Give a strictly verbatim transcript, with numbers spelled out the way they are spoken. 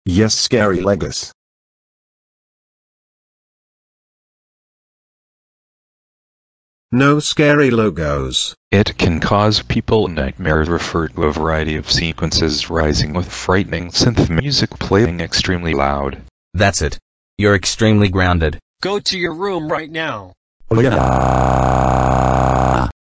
Yes, scary Legos. No scary logos. It can cause people nightmares. Refer to a variety of sequences rising with frightening synth music playing extremely loud. That's it. You're extremely grounded. Go to your room right now. Oh yeah.